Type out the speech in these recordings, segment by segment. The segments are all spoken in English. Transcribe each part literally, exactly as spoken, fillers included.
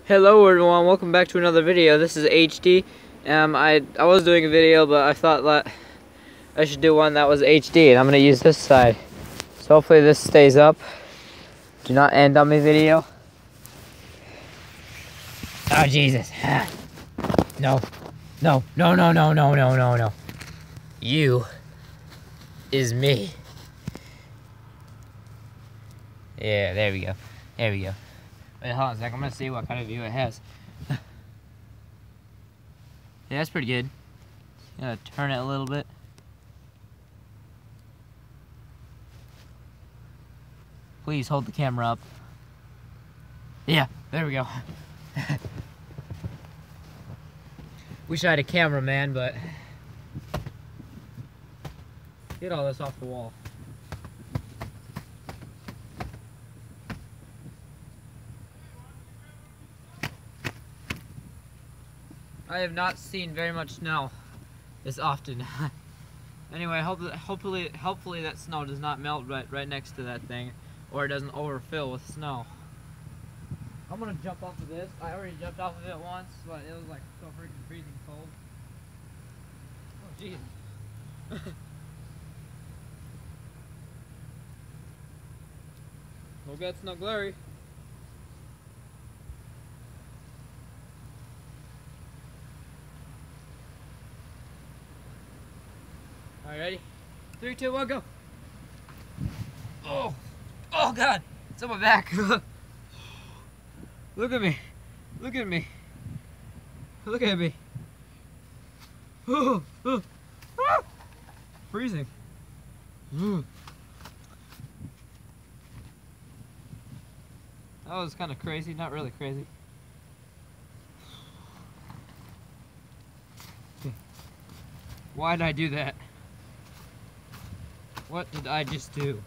Hello everyone, welcome back to another video. This is H D. Um, I, I was doing a video, but I thought that I should do one that was H D, and I'm going to use this side. So hopefully this stays up. Do not end on my video. Oh Jesus. No. No, no, no, no, no, no, no, no. You is me. Yeah, there we go. There we go. Wait, hold on a sec. I'm gonna see what kind of view it has. Yeah, that's pretty good. Gonna turn it a little bit. Please hold the camera up. Yeah, there we go. Wish I had a cameraman, but get all this off the wall. I have not seen very much snow this often. Anyway, hope, hopefully, hopefully that snow does not melt right, right next to that thing, or it doesn't overfill with snow. I'm gonna jump off of this. I already jumped off of it once, but it was like so freaking freezing cold. Oh jeez. Hope that's not glary. Alright, ready? Three, two, one, go! Oh! Oh god! It's on my back! Look at me! Look at me! Look at me! Oh, oh, ah! Freezing! That was kind of crazy, not really crazy. Why did I do that? What did I just do?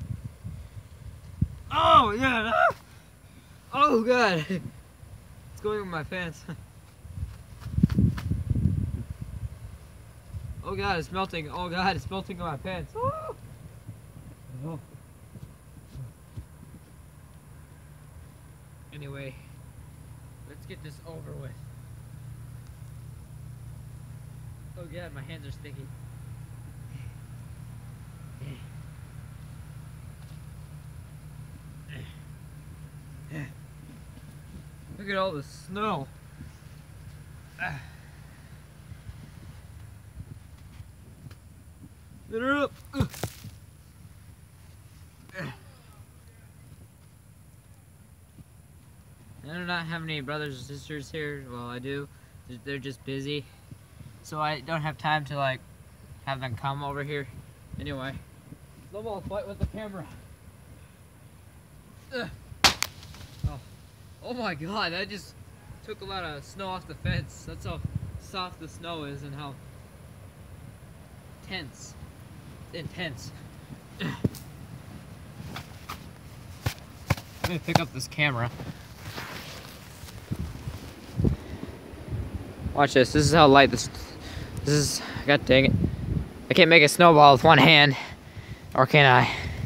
Oh, yeah! Ah! Oh, God! It's going in my pants. Oh, God, it's melting. Oh, God, it's melting in my pants. Oh. Oh. Anyway, let's get this over with. Oh, God, my hands are sticky. Look at all the snow. Get her up. I do not have any brothers or sisters here. Well, I do. They're just busy. So I don't have time to like have them come over here. Anyway, snowball fight with the camera. Ugh. Oh. Oh my god, that just took a lot of snow off the fence. That's how soft the snow is and how tense, intense. Let me pick up this camera. Watch this. This is how light this. This is. God dang it! I can't make a snowball with one hand, or can I?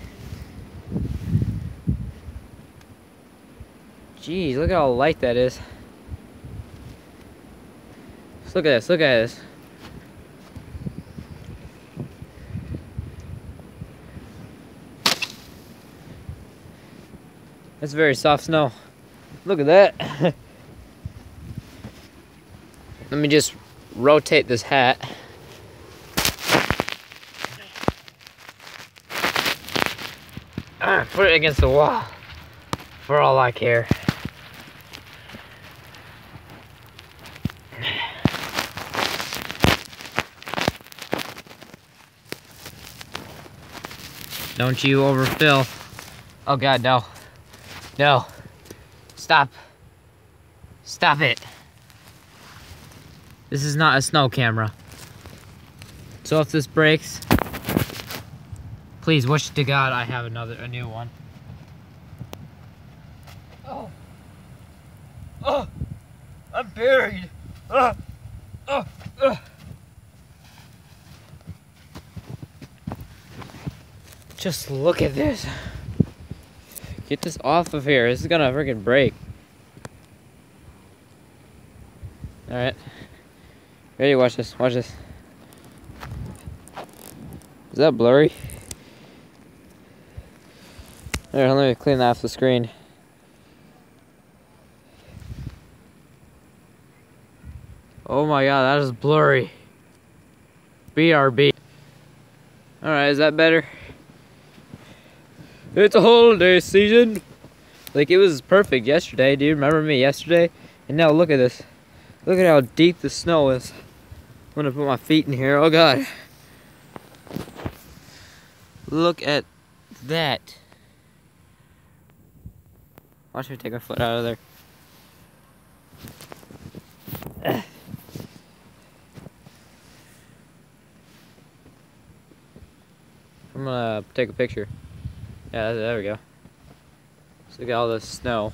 Jeez, look at how light that is. Just look at this, look at this. That's very soft snow. Look at that. Let me just rotate this hat. Ah, put it against the wall. For all I care. Don't you overfill. Oh god, no. No. Stop. Stop it. This is not a snow camera. So if this breaks, please wish to God I have another, a new one. Oh. Oh. I'm buried. Oh. Oh. Oh. Just look at this. Get this off of here. This is gonna freaking break. Alright. Ready? Watch this. Watch this. Is that blurry? There, let me clean that off the screen. Oh my god, that is blurry. B R B. Alright, is that better? It's a holiday season. Like, it was perfect yesterday, dude. Remember me yesterday? And now look at this. Look at how deep the snow is. I'm gonna put my feet in here. Oh god. Look at that. Watch me take my foot out of there. Ugh. I'm gonna take a picture. Yeah, there we go. So look at all this snow.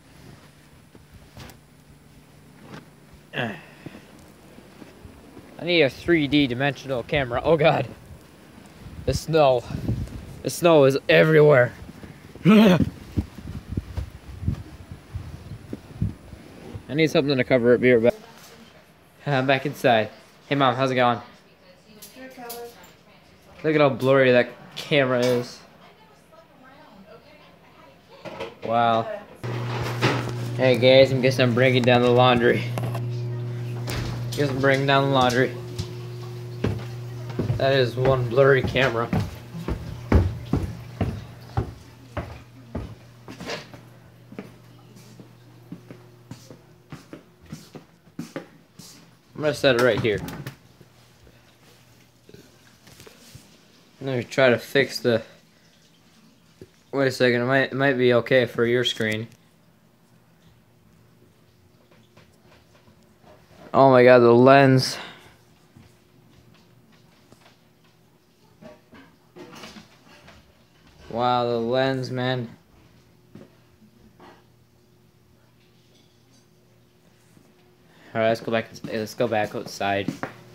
Ugh. I need a three D dimensional camera. Oh god. The snow. The snow is everywhere. I need something to cover it. Be right back. I'm back inside. Hey mom, how's it going? Look at how blurry that camera is. Wow. Hey guys, I guess I'm bringing down the laundry. Guess I'm bringing down the laundry. That is one blurry camera. I'm gonna set it right here. Let me try to fix the... Wait a second, it might, it might be okay for your screen. Oh my god, the lens. Wow, the lens, man. Alright, let's go back, let's go back outside.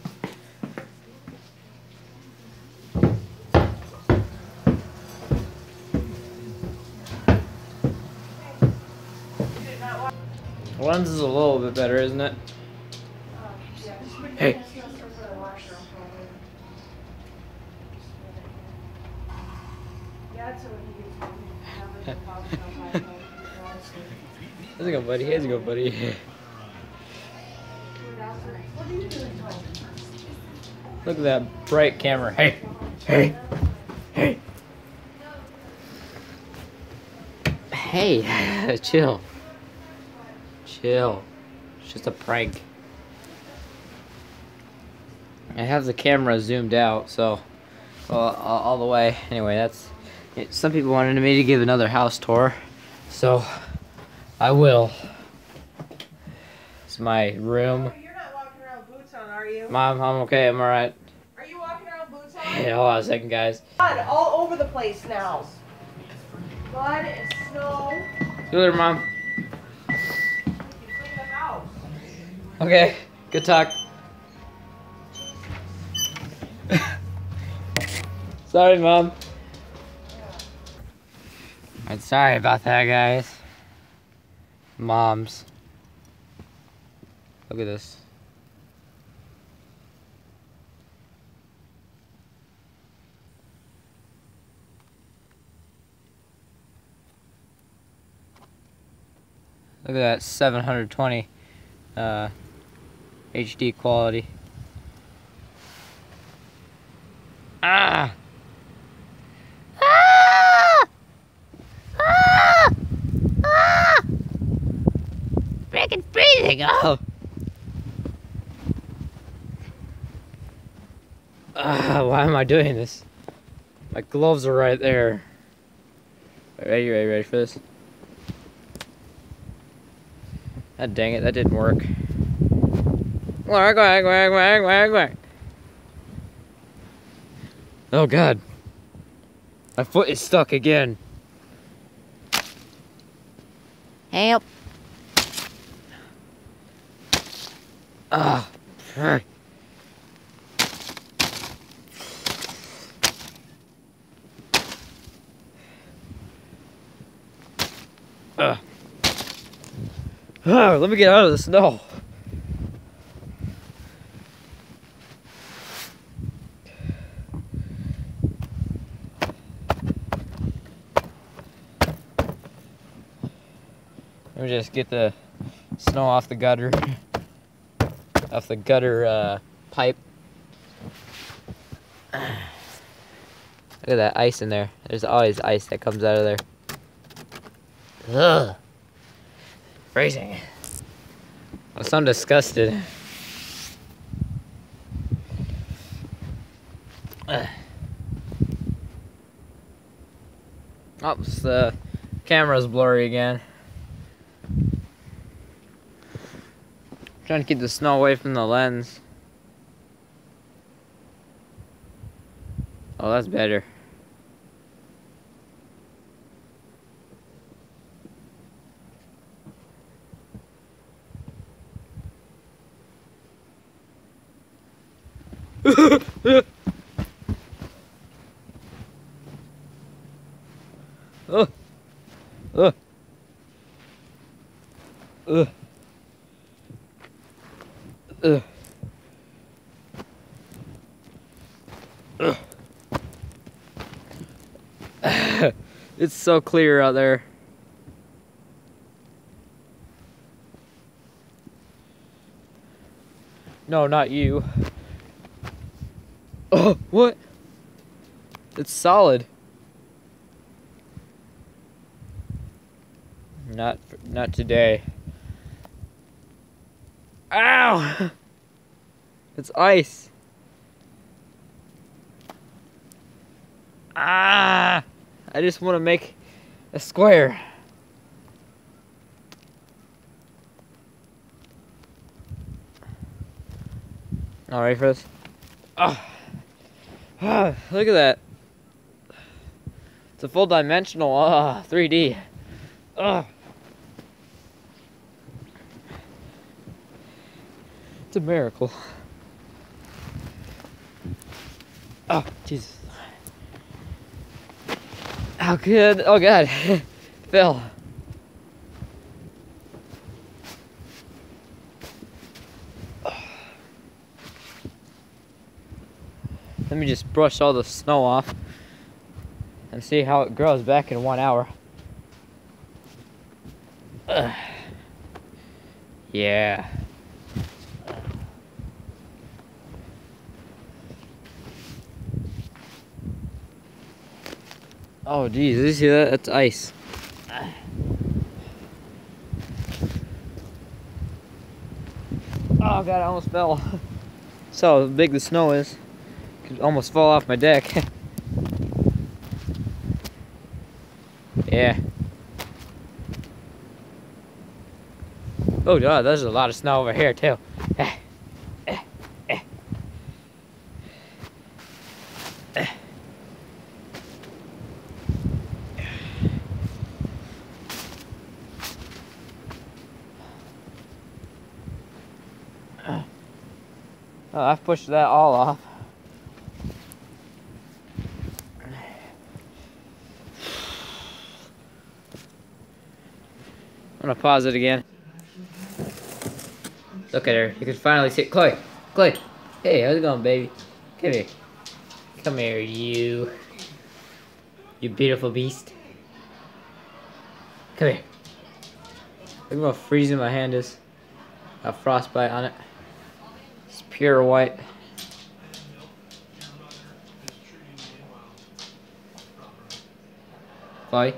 The lens is a little bit better, isn't it? Hey. How's it going, buddy? How's it going, buddy? Look at that bright camera. Hey, hey, hey. Hey, chill. Chill. It's just a prank. I have the camera zoomed out, so well, all, all the way. Anyway, that's it. Some people wanted me to give another house tour, so I will. It's my room. You're not walking around with boots on, are you? Mom, I'm okay. I'm alright. Are you walking around with boots on? Hey, hold on a second, guys. Blood all over the place now. Blood and snow. See you later, Mom. You clean the house. Okay, good talk. Sorry, Mom. I'm sorry about that, guys. Moms. Look at this. Look at that seven hundred twenty uh, H D quality. Ah! Ah! Ah! Ah! Freaking freezing! Oh! Ah, why am I doing this? My gloves are right there. Ready, ready, ready for this? Ah, dang it, that didn't work. Wag, wag, wag, wag, wag, wag. Oh god. My foot is stuck again. Help. Ah. Oh. Uh. Oh, let me get out of the snow. Let me just get the snow off the gutter, off the gutter uh, pipe. Look at that ice in there. There's always ice that comes out of there. Ugh. Freezing. I'm so disgusted. Ugh. Oh, the camera's blurry again. Trying to keep the snow away from the lens. Oh, that's better. Oh. Oh. Ugh. Ugh. Ugh. It's so clear out there. No, not you. Oh, what? It's solid. Not, not today. Ow! It's ice. Ah! I just want to make a square. All right, for this. Oh. Ah, look at that. It's a full dimensional uh, three D. Oh. It's a miracle. Oh, Jesus. How good? Oh, God. Fell. Let me just brush all the snow off and see how it grows back in one hour. Ugh. Yeah. Oh, geez, did you see that? That's ice. Oh, God, I almost fell. So how big the snow is. Could almost fall off my deck. Yeah. Oh, God, there's a lot of snow over here, too. Oh, I've pushed that all off. I'm gonna pause it again. Look at her. You can finally see Chloe. Chloe. Hey, how's it going, baby? Come here. Come here, you. You beautiful beast. Come here. Look how freezing my hand is. Got frostbite on it. It's pure white. Chloe.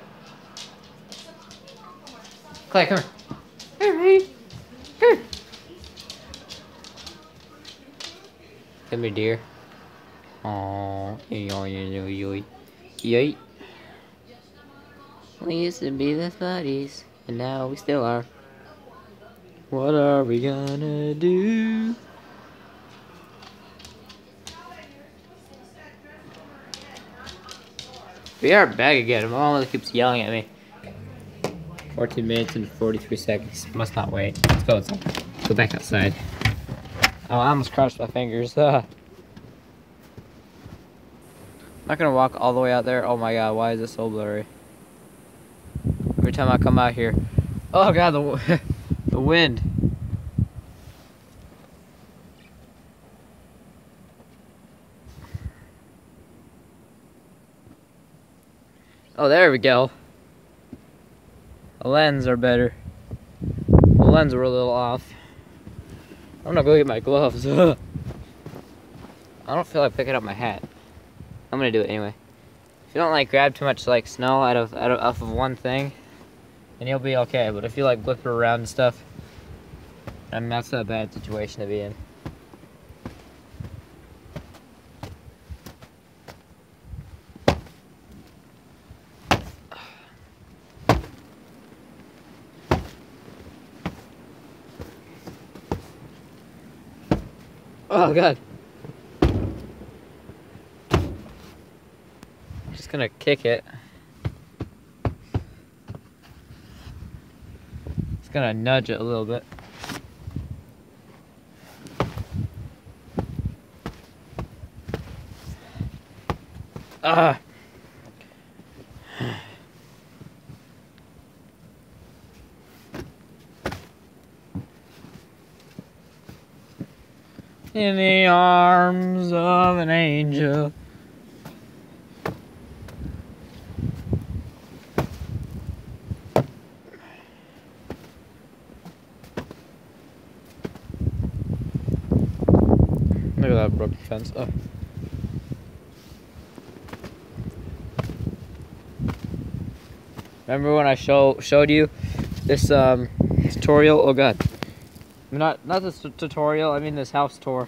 Chloe, come here. Here, baby. Here. Come here, dear. Aww. Yoy. Yoy. We used to be the buddies, and now we still are. What are we gonna do? We are back again. My mom keeps yelling at me. fourteen minutes and forty-three seconds. Must not wait. Let's go outside. Let's go back outside. Oh, I almost crossed my fingers. Uh, I'm not gonna walk all the way out there. Oh my God, why is it so blurry? Every time I come out here. Oh God, the, the wind. Oh, there we go. The lenses are better. lens were a little off. I'm gonna go get my gloves. I don't feel like picking up my hat. I'm gonna do it anyway. If you don't like grab too much like snow out of out of, off of one thing, then you'll be okay. But if you like whip it around and stuff, I mean that's a bad situation to be in. Oh god. Just gonna kick it. Just gonna nudge it a little bit. Ah. In the arms of an angel. Look at that broken fence. Oh. Remember when I show showed you this um, tutorial? Oh god. Not not this tutorial, I mean this house tour.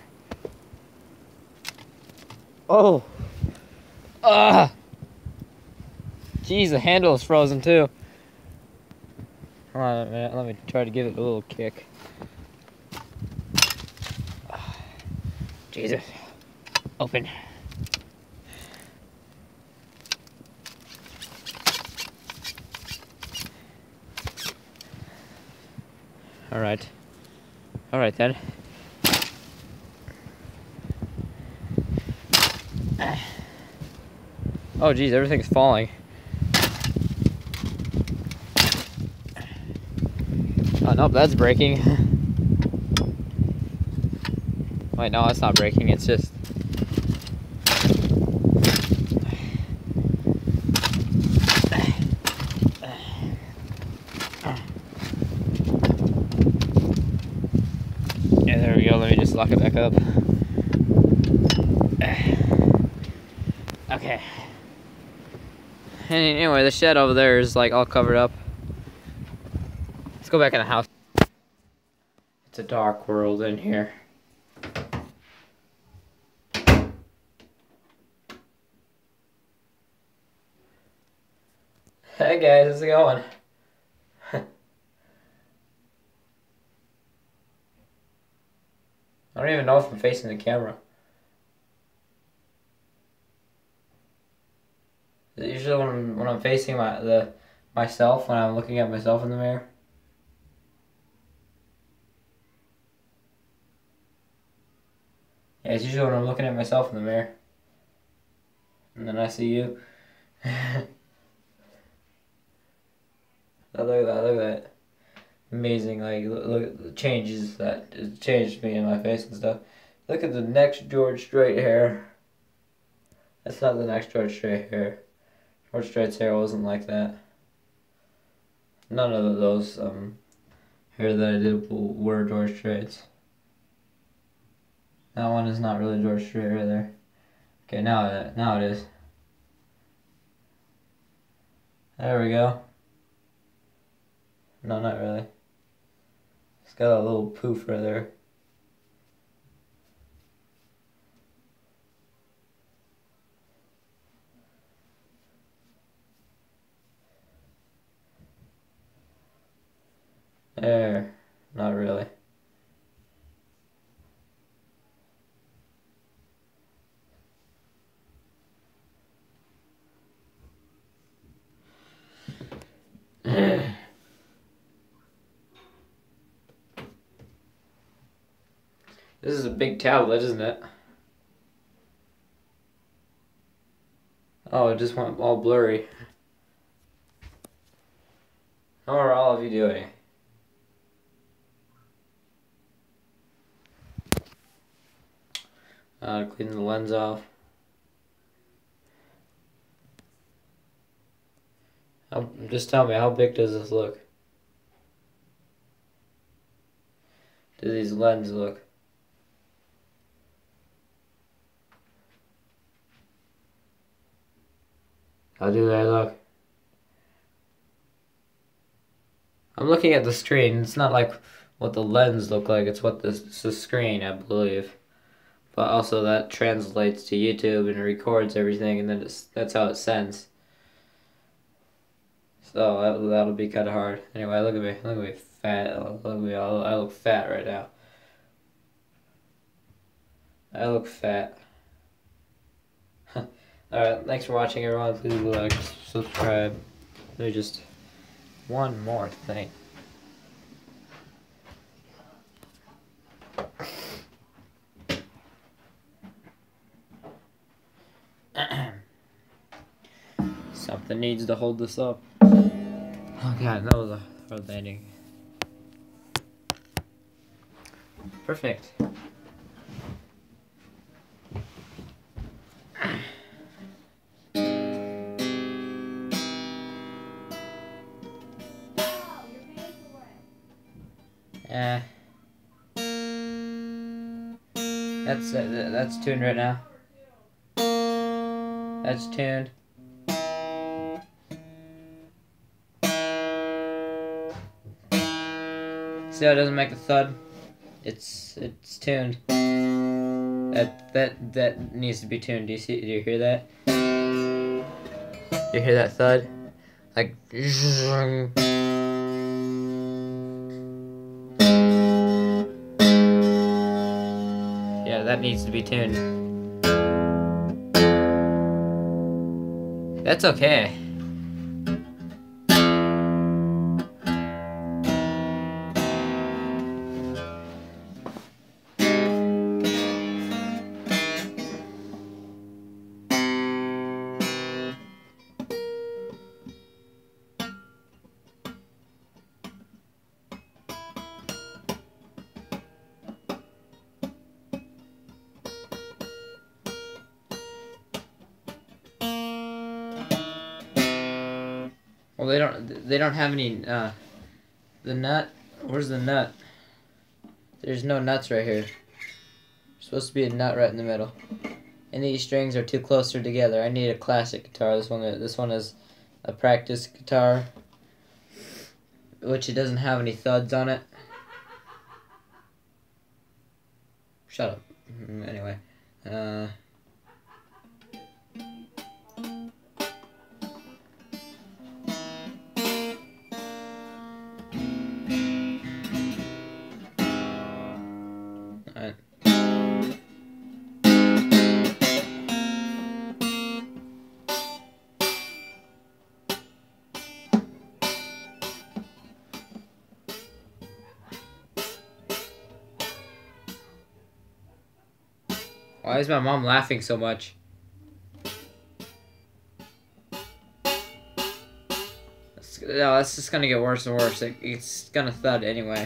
Oh! Ah! Jeez, the handle is frozen too. Hold on a minute, let me try to give it a little kick. Jesus. Open. Alright. Alright then. Oh geez, everything's falling. Oh nope, that's breaking. Wait, no, it's not breaking, it's just... Yeah, there we go, let me just lock it back up. Okay. Anyway, the shed over there is like all covered up. Let's go back in the house. It's a dark world in here. Hey guys, how's it going? I don't even know if I'm facing the camera. Usually when I'm, when I'm facing my the myself, when I'm looking at myself in the mirror. Yeah, it's usually when I'm looking at myself in the mirror. And then I see you. Oh, look at that, look at that. Amazing, like, look, look at the changes that it changed me in my face and stuff. Look at the next George Strait hair. That's not the next George Strait hair. George Strait's hair wasn't like that. None of those um, hair that I did were George Strait's. That one is not really George Strait right there. Okay, now it, now it is. There we go. No, not really. It's got a little poof right there. There. Not really. This is a big tablet, isn't it? Oh, it just went all blurry. How are all of you doing? Uh, clean the lens off. How, just tell me, how big does this look? do these lenses look? How do they look? I'm looking at the screen. It's not like what the lens look like. It's what the, it's the screen, I believe. But also that translates to YouTube and it records everything, and then it's, that's how it sends. So that, that'll be kind of hard. Anyway, look at me. Look at me fat. Look at me. I look fat right now. I look fat. Alright, thanks for watching, everyone. Please like, subscribe. There's just one more thing. Something needs to hold this up. Oh god, that was a hard landing. Perfect. Eh. That's uh, that's tuned right now. That's tuned. See how it doesn't make a thud? It's it's tuned. That that that needs to be tuned. Do you see? Do you hear that? Do you hear that thud? Like. Yeah, that needs to be tuned. That's okay. Well, they don't. They don't have any. Uh, the nut. Where's the nut? There's no nuts right here. There's supposed to be a nut right in the middle. And these strings are too closer together. I need a classic guitar. This one. This one is a practice guitar, which it doesn't have any thuds on it. Shut up. Anyway. Uh. Why is my mom laughing so much? It's, no, it's just gonna get worse and worse. It, it's gonna thud anyway.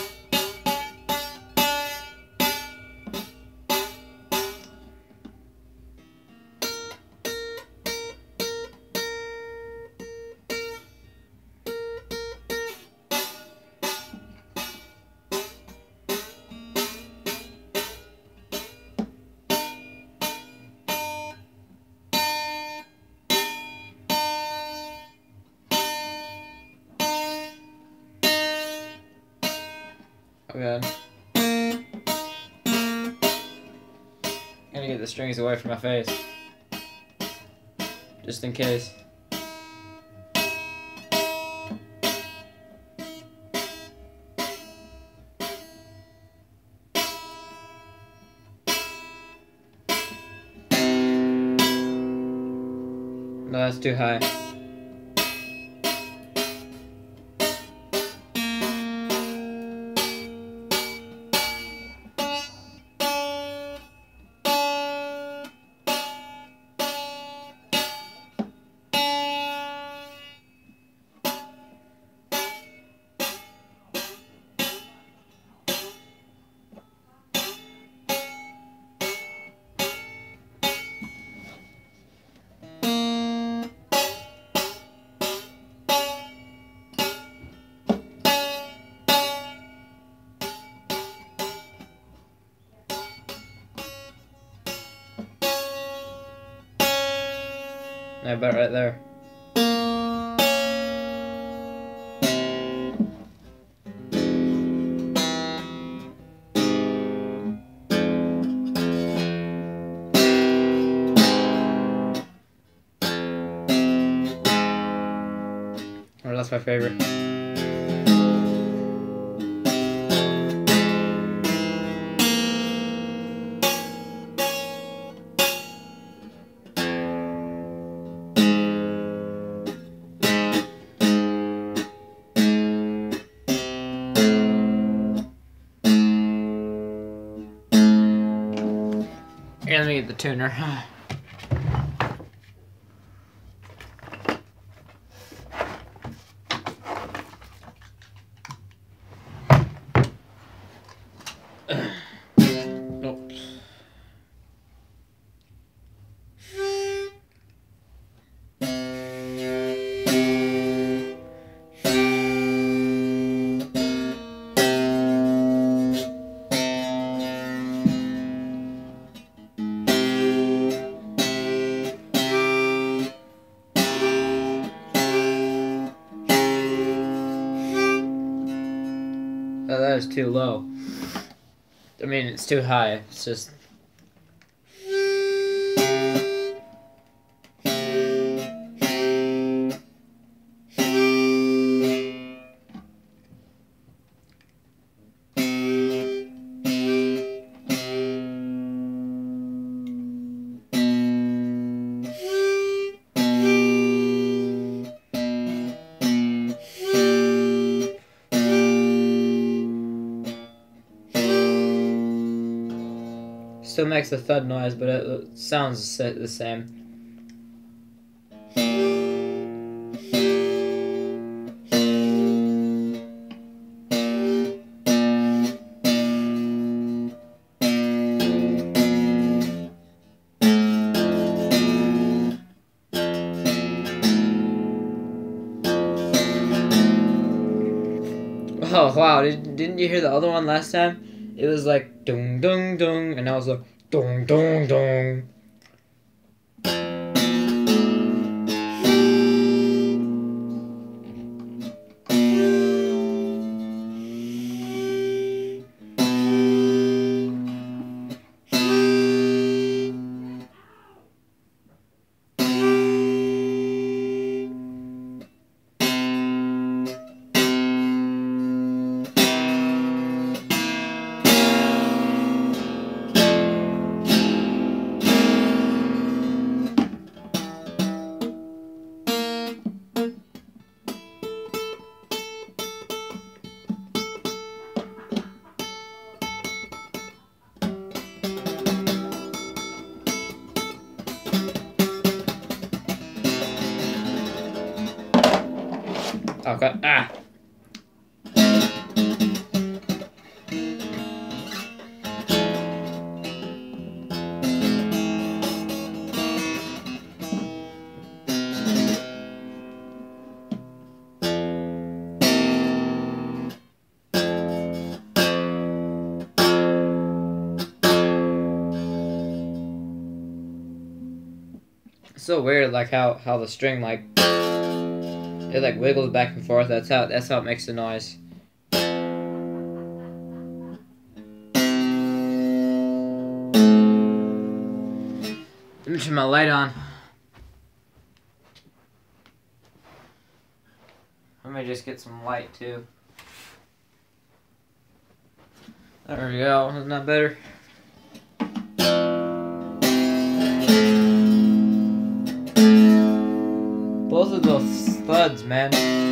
Oh god. I'm gonna get the strings away from my face. Just in case. No, that's too high. I bet right there. Or that's my favorite. Here, let me get the tuner. Oops. Oh, that is too low. I mean, it's too high. It's just... Still makes a thud noise, but it sounds the same. Oh wow, Did, didn't you hear the other one last time? It was like dung dung dung, and I was like dung dung dung. Okay. Ah. It's so weird, like how how the string like it like wiggles back and forth. That's how that's how it makes the noise. Let me turn my light on. Let me just get some light too. There we go. Isn't that better? Both of those thuds, man.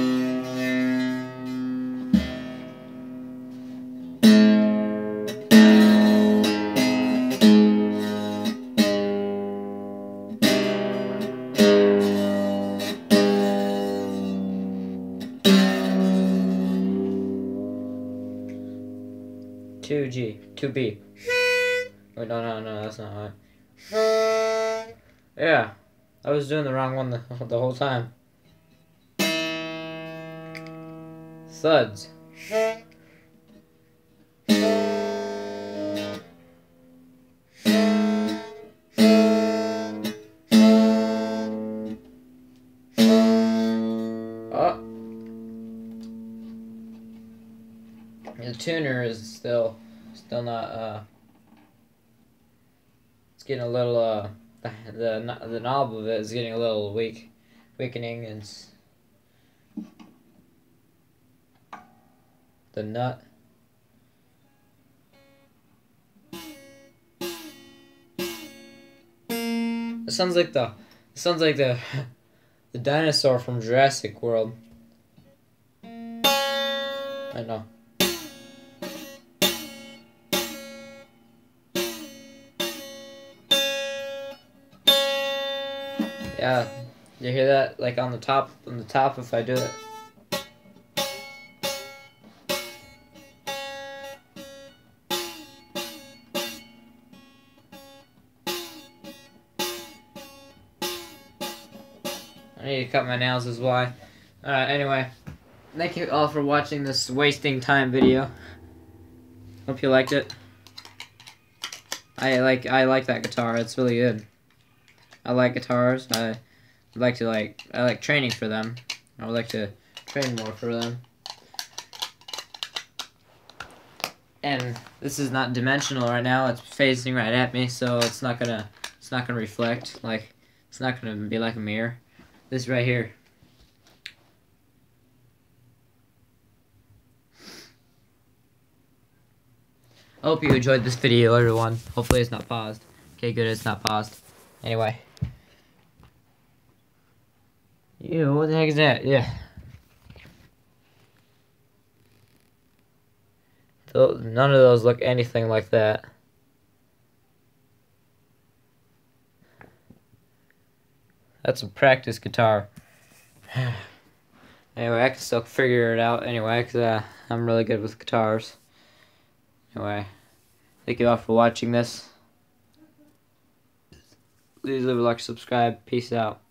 two G, two B. Wait, no, no, no, that's not right. Yeah, I was doing the wrong one the, the whole time. Thuds. The tuner is still, still not, uh, it's getting a little, uh, the, the, the knob of it is getting a little weak, weakening, and it's, the nut. It sounds like the, it sounds like the, the dinosaur from Jurassic World. I know. Yeah, you hear that? Like on the top, on the top if I do it. I need to cut my nails as why. Uh, anyway, thank you all for watching this wasting time video. Hope you liked it. I like I like that guitar. It's really good. I like guitars. I like to like I like training for them. I would like to train more for them. And this is not dimensional right now. It's facing right at me, so it's not gonna it's not gonna reflect. Like it's not gonna be like a mirror. This right here. I hope you enjoyed this video, everyone. Hopefully it's not paused. Okay, good, it's not paused. Anyway. Ew, what the heck is that? Yeah. None of those look anything like that. That's a practice guitar. Anyway, I can still figure it out anyway, because uh, I'm really good with guitars. Anyway, thank you all for watching this. Please leave a like, subscribe. Peace out.